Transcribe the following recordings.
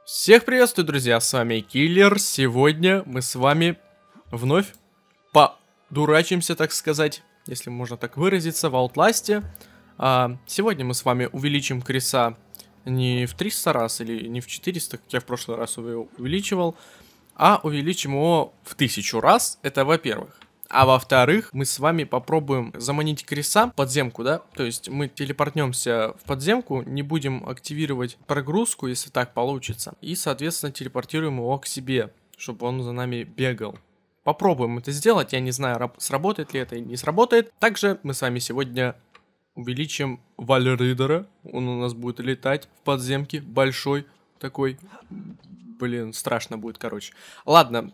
Всех приветствую, друзья, с вами Киллер. Сегодня мы с вами вновь подурачимся, так сказать, если можно так выразиться, в Outlast'е. Сегодня мы с вами увеличим Криса не в 300 раз или не в 400, как я в прошлый раз его увеличивал, а увеличим его в 1000 раз, это во-первых. А во-вторых, мы с вами попробуем заманить Криса в подземку, да? То есть мы телепортнемся в подземку, не будем активировать прогрузку, если так получится. И, соответственно, телепортируем его к себе, чтобы он за нами бегал. Попробуем это сделать, я не знаю, сработает ли это или не сработает. Также мы с вами сегодня увеличим Вальридера. Он у нас будет летать в подземке, большой такой. Блин, страшно будет, короче. Ладно,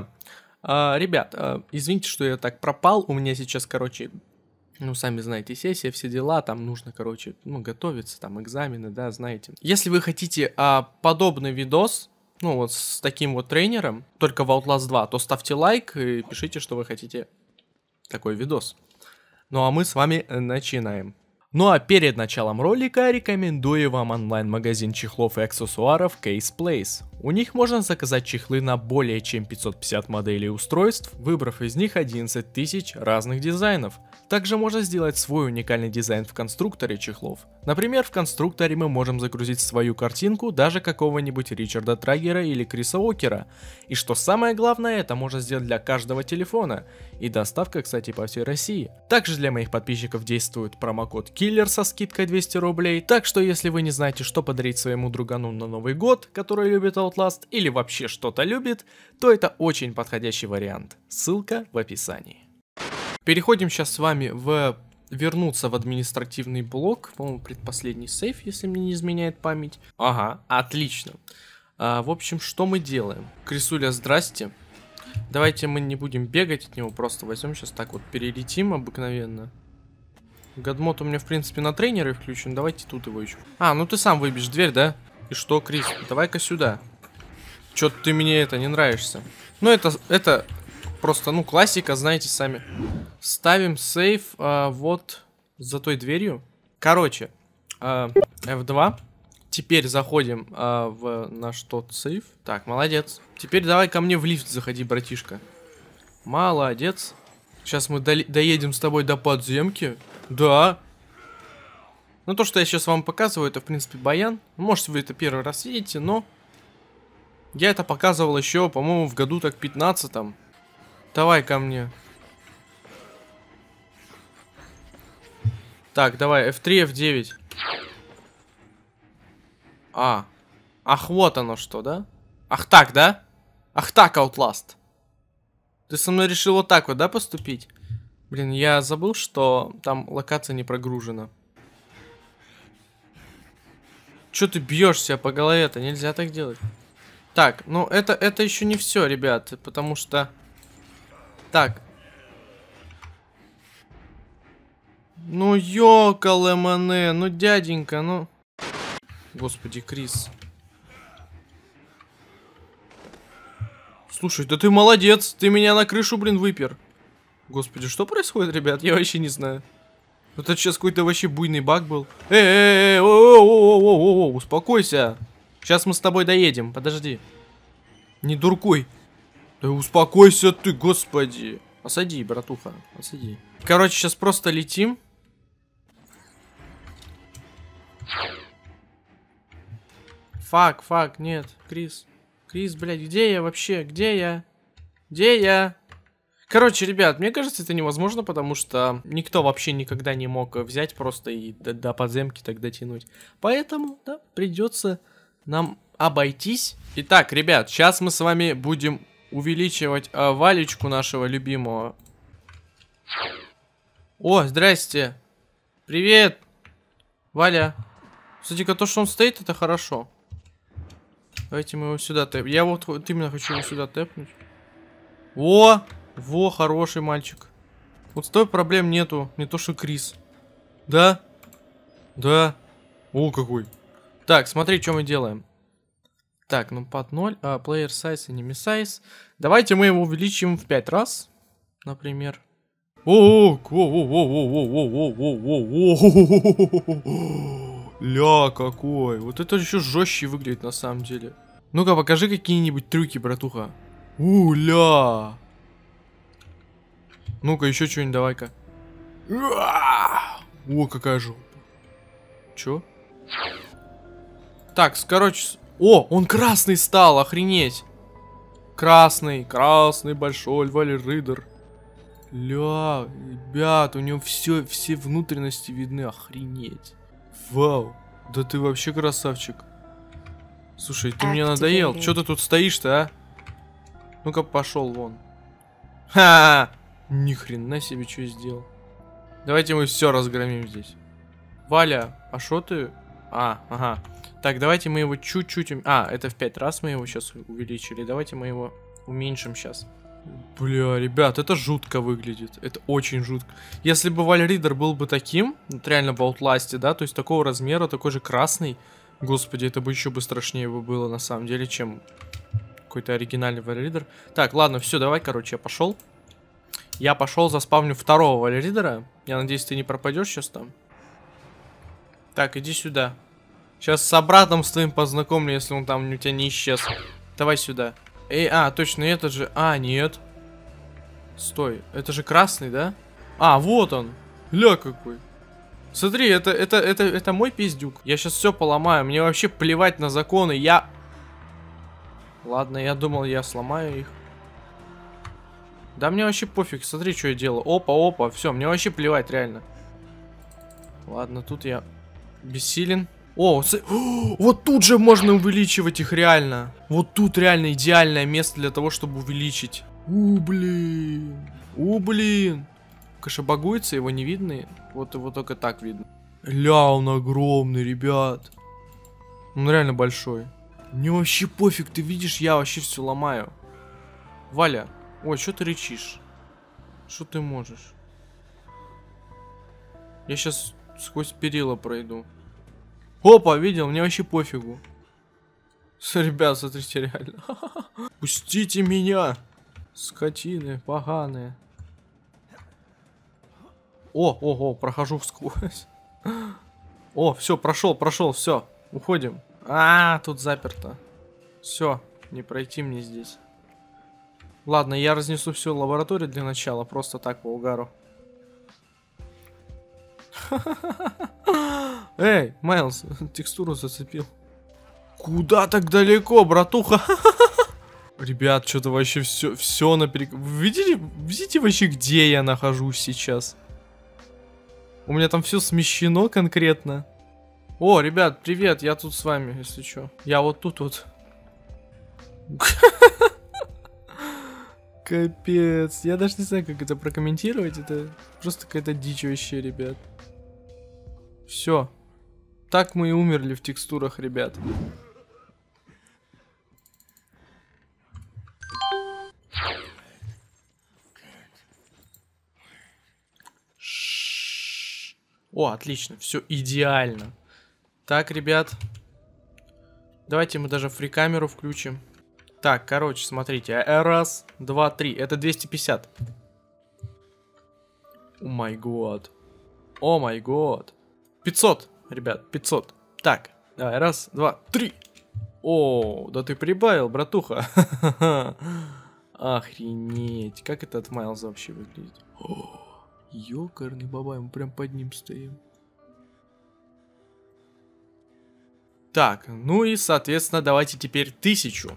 ребят, извините, что я так пропал, у меня сейчас, короче, ну, сами знаете, сессия, все дела, там нужно, короче, ну, готовиться, там, экзамены, да, знаете. Если вы хотите подобный видос, ну, вот с таким вот тренером, только в Outlast 2, то ставьте лайк и пишите, что вы хотите такой видос. Ну, а мы с вами начинаем. Ну а перед началом ролика рекомендую вам онлайн-магазин чехлов и аксессуаров Case Place. У них можно заказать чехлы на более чем 550 моделей устройств, выбрав из них 11 тысяч разных дизайнов. Также можно сделать свой уникальный дизайн в конструкторе чехлов. Например, в конструкторе мы можем загрузить свою картинку даже какого-нибудь Ричарда Траггера или Криса Уокера. И что самое главное, это можно сделать для каждого телефона. И доставка, кстати, по всей России. Также для моих подписчиков действует промокод Киллер со скидкой 200 рублей. Так что если вы не знаете, что подарить своему другану на Новый год, который любит Outlast или вообще что-то любит, то это очень подходящий вариант. Ссылка в описании. Переходим сейчас с вами вернуться в административный блок. По-моему, предпоследний сейф, если мне не изменяет память. Ага, отлично. В общем, что мы делаем? Крисуля, здрасте. Давайте мы не будем бегать от него, просто возьмем сейчас так вот, перелетим обыкновенно. Гадмод у меня, в принципе, на тренере включен. Давайте тут его еще. Ну ты сам выбьешь дверь, да? И что, Крис? Давай-ка сюда. Чё-то ты мне это не нравишься. Ну, это просто, ну, классика, знаете, сами. Ставим сейф вот за той дверью. Короче, F2. Теперь заходим в наш тот сейф. Так, молодец. Теперь давай ко мне в лифт заходи, братишка. Молодец. Сейчас мы доедем с тобой до подземки. Да. Ну, то, что я сейчас вам показываю, это, в принципе, баян. Может, вы это первый раз видите, но я это показывал еще, по-моему, в году так 15-м. Давай ко мне. Так, давай, F3, F9. Ах, вот оно что, да? Ах так, да? Ах так, Outlast. Ты со мной решил вот так вот, да, поступить? Блин, я забыл, что там локация не прогружена. Чё ты бьешься по голове-то? Нельзя так делать. Так, ну это еще не все, ребят, потому что... Так. Ну, ёкалэмэне, ну, дяденька, ну... Господи, Крис. Слушай, да ты молодец, ты меня на крышу, блин, выпер. Господи, что происходит, ребят? Я вообще не знаю. Это сейчас какой-то вообще буйный баг был. Успокойся. Сейчас мы с тобой доедем, подожди. Не дуркуй. Да успокойся ты, господи. Осади, братуха, осади. Короче, сейчас просто летим. Фак, нет, Крис. Крис, блядь, где я вообще? Где я? Где я? Короче, ребят, мне кажется, это невозможно, потому что никто вообще никогда не мог взять просто и до подземки так дотянуть. Поэтому, да, придется нам обойтись. Итак, ребят, сейчас мы с вами будем увеличивать Валечку нашего любимого. О, здрасте. Привет. Валя. Кстати-ка, то, что он стоит, это хорошо. Давайте мы его сюда тэпнем. Я вот именно хочу его сюда тэпнуть. Во, хороший мальчик. Вот с той проблем нету. Не то, что Крис. Да? Да. О, какой. Так, смотри, что мы делаем. Так, ну под 0. Player size, enemy size. Давайте мы его увеличим в 5 раз. Например. Ля, какой. Вот это еще жестче выглядит на самом деле. Ну-ка, покажи какие-нибудь трюки, братуха. Уля! Ну-ка, еще что-нибудь давай-ка. О, какая жопа. Чё? Так, короче... О, он красный стал, охренеть. Красный большой валеридер. Ля, ребят, у него все внутренности видны, охренеть. Вау, да ты вообще красавчик. Слушай, ты мне надоел. Чё ты тут стоишь-то, а? Ну-ка, пошел вон. Ха! Ни хрена себе, что сделал. Давайте мы все разгромим здесь. Валя, а шо ты? А, ага. Так, давайте мы его чуть-чуть... А, это в 5 раз мы его сейчас увеличили. Давайте мы его уменьшим сейчас. Бля, ребят, это жутко выглядит. Это очень жутко. Если бы Вальридер был бы таким, вот реально в Outlast, да, то есть такого размера, такой же красный, господи, это бы еще бы страшнее бы было на самом деле, чем какой-то оригинальный Вальридер. Так, ладно, все, давай, короче, я пошел. Я пошел, заспавню второго Вальридера. Я надеюсь, ты не пропадешь сейчас там. Так, иди сюда. Сейчас с братом с твоим познакомлю, если он там у тебя не исчез. Давай сюда. Эй, а, точно, это же... А, нет. Стой, это же красный, да? А, вот он. Ля какой. Смотри, это мой пиздюк. Я сейчас все поломаю. Мне вообще плевать на законы. Я... Ладно, я думал, я сломаю их. Да мне вообще пофиг. Смотри, что я делаю. Опа, опа. Все, мне вообще плевать, реально. Ладно, тут я бессилен. О, вот тут же можно увеличивать их реально. Вот тут реально идеальное место для того, чтобы увеличить. Блин. Блин. Конечно, багуется, его не видно. Вот его только так видно. Ля, он огромный, ребят. Он реально большой. Мне вообще пофиг, ты видишь, я вообще все ломаю. Валя, ой, что ты рычишь? Что ты можешь? Я сейчас сквозь перила пройду. Опа, видел, мне вообще пофигу. Ребят, смотрите, реально. Пустите меня. Скотины поганые. Ого, прохожу всквозь. О, все, прошел, все. Уходим. А, тут заперто. Все, не пройти мне здесь. Ладно, я разнесу всю лабораторию для начала, просто так по угару. Эй, Майлз, текстуру зацепил. Куда так далеко, братуха? Ребят, что-то вообще все наперек... Видите вообще, где я нахожусь сейчас? У меня там все смещено конкретно. О, ребят, привет, я тут с вами, если что. Я вот тут вот. Капец, я даже не знаю, как это прокомментировать. Это просто какая-то дичь вообще, ребят. Все. Так мы и умерли в текстурах, ребят. О, отлично, все идеально. Так, ребят. Давайте мы даже фрикамеру включим. Так, короче, смотрите. Раз, два, три. Это 250. О май год. О май год. 500, ребят, 500. Так, давай, раз, два, три. О, да ты прибавил, братуха. Охренеть. Как этот Майлз вообще выглядит? Ёкарный бабай, мы прям под ним стоим. Так, ну и, соответственно, давайте теперь 1000.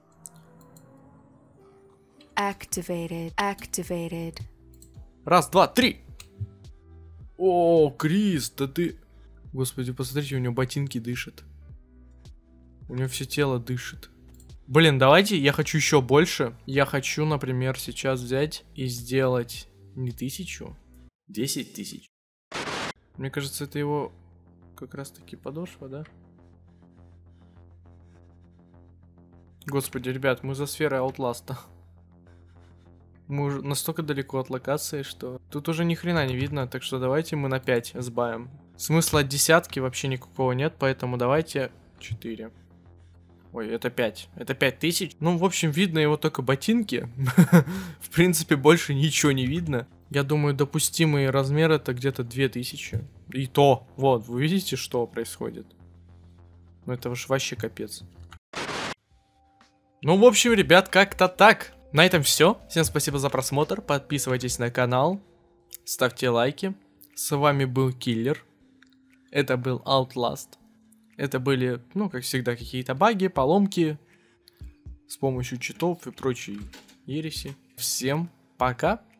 Activated. Раз, два, три. О, Крис, да ты... Господи, посмотрите, у него ботинки дышат. У него все тело дышит. Блин, давайте, я хочу еще больше. Я хочу, например, сейчас взять и сделать не 1000, 10 тысяч. Мне кажется, это его как раз таки подошва, да? Господи, ребят, мы за сферой Outlast'а. Мы уже настолько далеко от локации, что тут уже ни хрена не видно, так что давайте мы на 5 сбавим. Смысла от десятки вообще никакого нет, поэтому давайте 4. Ой, это 5. Это 5000. Ну, в общем, видно его только ботинки. В принципе, больше ничего не видно. Я думаю, допустимый размер это где-то 2000. И то, вот, вы видите, что происходит? Ну, это уж вообще капец. Ну, в общем, ребят, как-то так. На этом все. Всем спасибо за просмотр. Подписывайтесь на канал. Ставьте лайки. С вами был Киллер. Это был Outlast. Это были, ну, как всегда, какие-то баги, поломки с помощью читов и прочей ереси. Всем пока.